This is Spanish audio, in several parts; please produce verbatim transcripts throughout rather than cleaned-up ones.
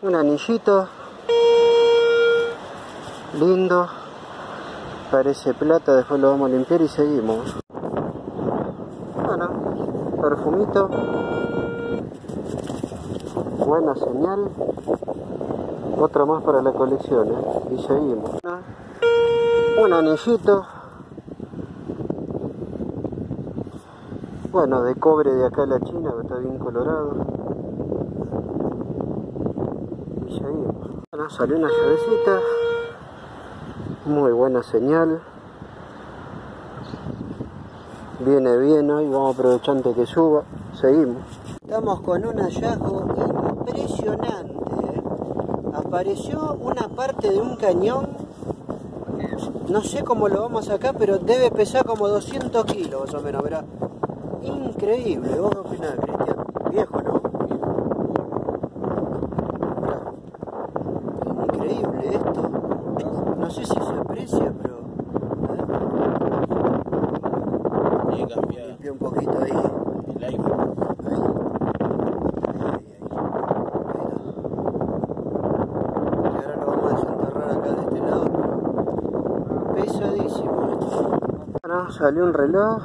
Un anillito lindo, parece plata, después lo vamos a limpiar y seguimos. Bueno, perfumito, buena señal, otro más para la colección, ¿eh? Y seguimos. Un anillito, bueno, de cobre de acá a la China, que está bien colorado. Y seguimos. Bueno, salió una llavecita, muy buena señal. Viene bien hoy, vamos aprovechando que suba. Seguimos. Estamos con un hallazgo impresionante, ¿eh? Apareció una parte de un cañón. No sé cómo lo vamos a sacar, pero debe pesar como doscientos kilos más o menos, ¿verdad? Increíble. ¿Vos qué opinás, Cristian? Viejo, ¿no? Increíble esto. No sé si se aprecia, pero... ¿eh? Limpié un poquito ahí. El iPhone. Ahí. Ahí, ahí, ahí. Y ahora lo vamos a desenterrar acá de este lado, pero pesadísimo esto. Bueno, salió un reloj.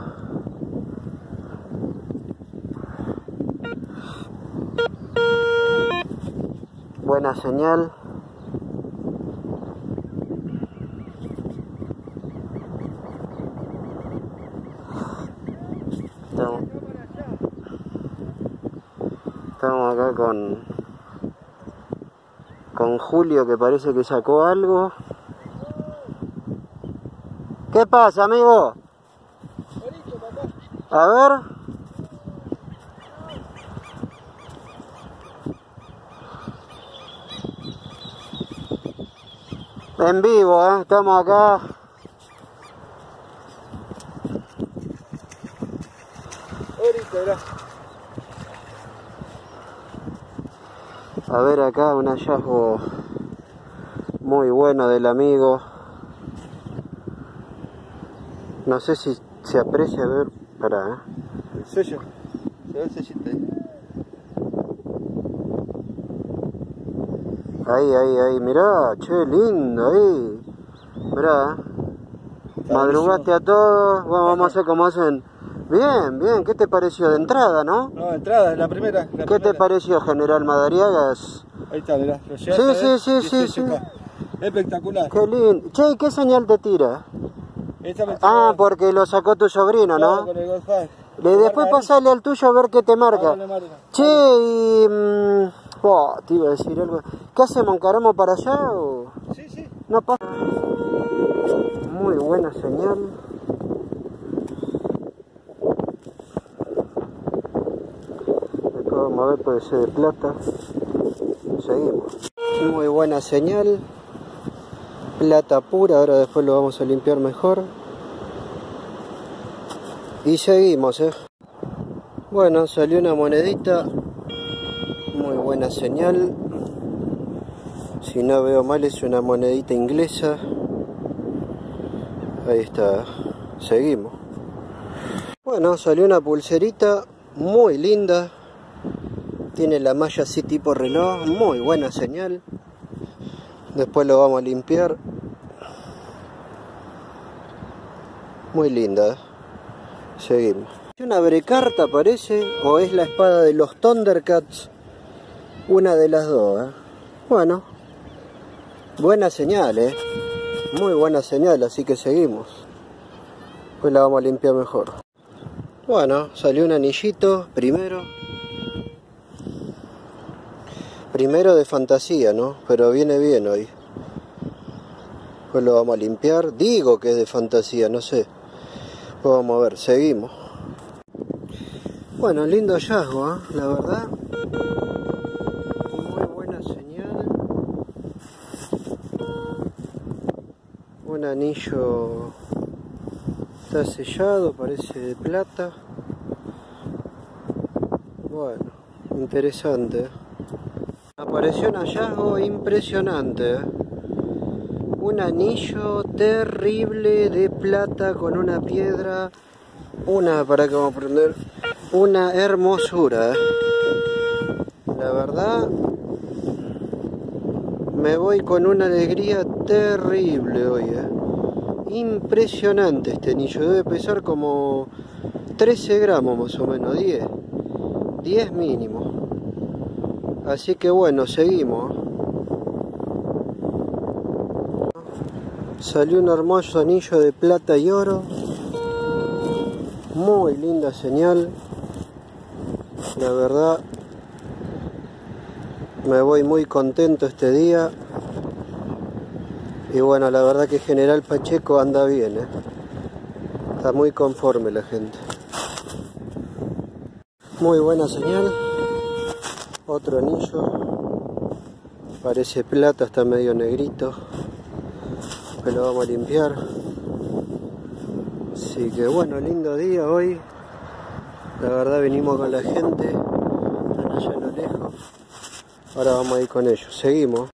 Buena señal. Estamos, estamos acá con con Julio, que parece que sacó algo. ¿Qué pasa, amigo? A ver. En vivo, ¿eh? Estamos acá. A ver acá un hallazgo muy bueno del amigo. No sé si se aprecia, a ver, pará, ¿eh? El sello, se ve el sellito ahí. Ahí, ahí, ahí, mirá, che, lindo, ahí. Mirá, ¿eh? Madrugaste a todos, bueno, vamos a hacer como hacen. Bien, bien, ¿qué te pareció de entrada, no? No, entrada, la primera. La ¿Qué primera. te pareció, General Madariagas? Ahí está, mirá. Lo llevas Sí, a sí, ver, sí, y sí, sello sí. acá. Espectacular. Qué lindo. Che, ¿y qué señal te tira? Esta me Ah, tiró- porque lo sacó tu sobrino, Claro, ¿no? con el Wi-Fi. Le, después pasale al tuyo a ver qué te marca. Hágale, marca. Che, y... mmm, oh, te iba a decir algo. ¿Qué hacemos? ¿Encaramos para allá o...? Sí, sí. No pasa. Muy buena señal. Acá vamos a ver, puede ser de plata. Seguimos. Muy buena señal. Plata pura, ahora después lo vamos a limpiar mejor. Y seguimos, eh. Bueno, salió una monedita. Muy buena señal. Si no veo mal, es una monedita inglesa. Ahí está. Seguimos. Bueno, salió una pulserita muy linda. Tiene la malla así tipo reloj. Muy buena señal. Después lo vamos a limpiar. Muy linda. Seguimos. Una brecarta parece, o es la espada de los Thundercats. Una de las dos, ¿eh? Bueno, buena señal, ¿eh? Muy buena señal, así que seguimos. Pues la vamos a limpiar mejor. Bueno, salió un anillito primero. Primero de fantasía, ¿no? Pero viene bien hoy. Pues lo vamos a limpiar. Digo que es de fantasía, no sé. Pues vamos a ver, seguimos. Bueno, lindo hallazgo, ¿eh? La verdad. Muy buena señal. Un anillo está sellado, parece de plata. Bueno, interesante. Apareció un hallazgo impresionante, ¿eh? Un anillo terrible de plata con una piedra. Una, para que vamos a prender. Una hermosura, ¿eh? La verdad, Me voy con una alegría terrible hoy, ¿eh? Impresionante este anillo, debe pesar como trece gramos más o menos, diez, diez mínimo. Así que bueno, seguimos. Salió un hermoso anillo de plata y oro, muy linda señal, la verdad me voy muy contento este día. Y bueno, la verdad que General Pacheco anda bien, ¿eh? Está muy conforme la gente. Muy buena señal. Otro anillo. Parece plata, está medio negrito. Que lo vamos a limpiar. Así que bueno, lindo día hoy. La verdad venimos con la gente. Están allá a lo lejos. Ahora vamos a ir con ellos. Seguimos.